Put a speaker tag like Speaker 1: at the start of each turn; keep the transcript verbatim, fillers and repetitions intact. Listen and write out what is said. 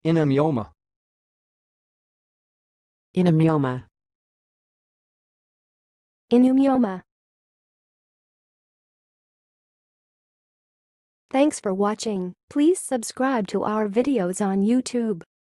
Speaker 1: inomyoma,
Speaker 2: inomyoma,
Speaker 3: inomyoma. Thanks for watching. Please subscribe to our videos on YouTube.